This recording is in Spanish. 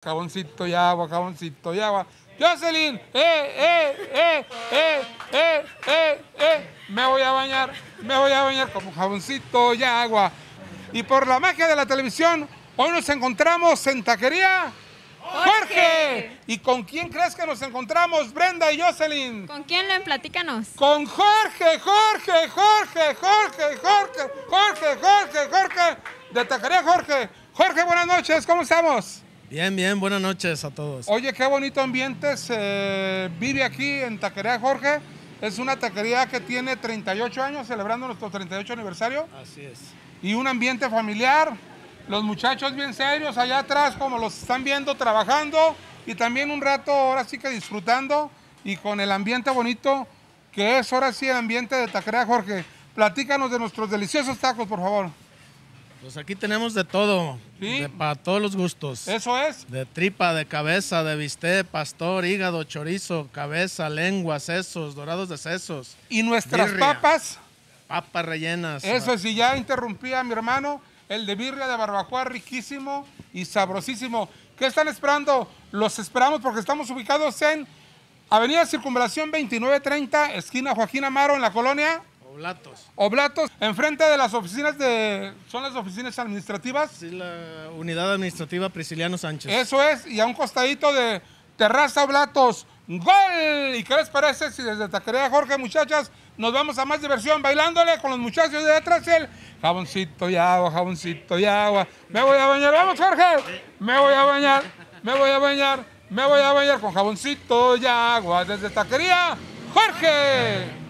Jaboncito y agua, jaboncito y agua. Jocelyn, me voy a bañar como jaboncito y agua. Y por la magia de la televisión, hoy nos encontramos en Taquería Jorge. ¿Y con quién crees que nos encontramos, Brenda y Jocelyn? ¿Con quién, Len? Platícanos. Con Jorge, de Taquería Jorge. Jorge, buenas noches, ¿cómo estamos? Bien, bien, buenas noches a todos. Oye, qué bonito ambiente se vive aquí en Taquería Jorge. Es una taquería que tiene 38 años, celebrando nuestro 38 aniversario. Así es. Y un ambiente familiar. Los muchachos bien serios allá atrás, como los están viendo trabajando. Y también un rato, ahora sí que disfrutando. Y con el ambiente bonito, que es ahora sí el ambiente de Taquería Jorge. Platícanos de nuestros deliciosos tacos, por favor. Pues aquí tenemos de todo, ¿Sí? para todos los gustos. Eso es. De tripa, de cabeza, de bistec, pastor, hígado, chorizo, cabeza, lengua, sesos, dorados de sesos. Y nuestras birria, papas. papas rellenas. Eso sí, ya interrumpí a mi hermano. El de birria de barbacoa, riquísimo y sabrosísimo. ¿Qué están esperando? Los esperamos porque estamos ubicados en Avenida Circunvalación 2930, esquina Joaquín Amaro, en la colonia Oblatos, enfrente de las oficinas son las oficinas administrativas. Sí, la unidad administrativa Prisciliano Sánchez. Eso es, y a un costadito de Terraza Oblatos. ¡Gol! ¿Y qué les parece si desde Taquería Jorge, muchachas, nos vamos a más diversión bailándole con los muchachos de detrás? El jaboncito y agua, jaboncito y agua. Me voy a bañar, vamos Jorge. Me voy a bañar con jaboncito y agua desde Taquería Jorge.